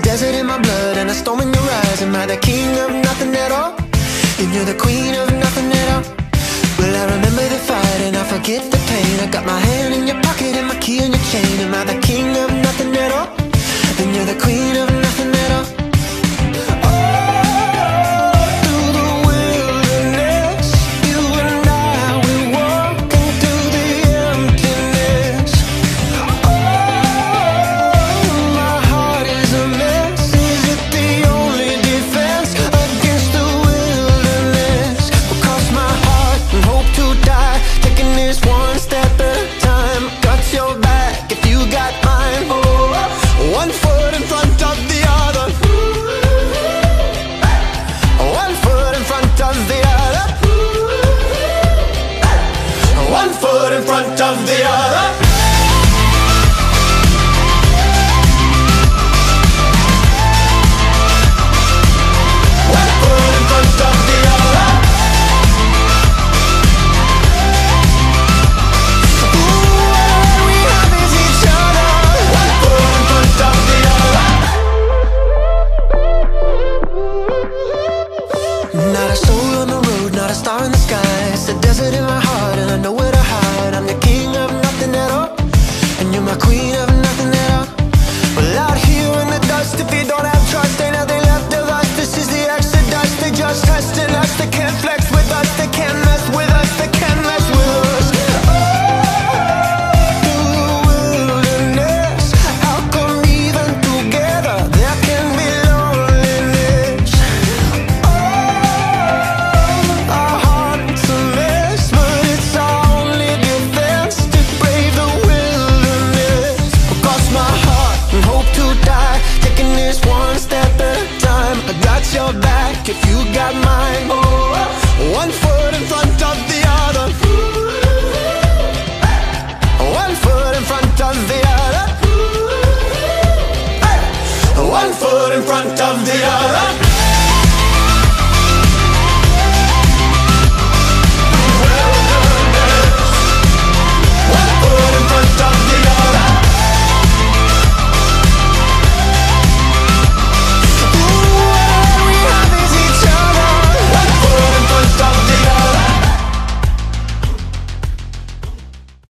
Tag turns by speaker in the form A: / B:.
A: desert in my blood and a storm in your eyes. Am I the king of nothing at all? And you're the queen of nothing at all. Well, I remember the fight and I forget the pain. I got my hand in your pocket and my key in your chain. Am I the king of nothing at all? And you're the queen of nothing at all.
B: In front of the other. One foot in front of the other. Ooh, all we have is each other. One foot in front of the other.
A: Not a soul on the road, not a star in the sky. It's a desert in my heart and I know where to hide. I'm the king of nothing at all, and you're my queen of nothing at all. Well, out here in the dust, if you don't have trust, ain't nothing left of us. This is the exodus. They just testing us. They can't flex with us. They can't mess with us. They can't mess with us. Oh, through the wilderness, how come even together there can be loneliness? Oh, our hearts a mess, but it's our only defense to brave the wilderness. Across my heart and hope to die, taking this one step at a time. I got your back if you got mine. Oh, one foot in front of the other. One foot in front of the other. One foot in front of the other.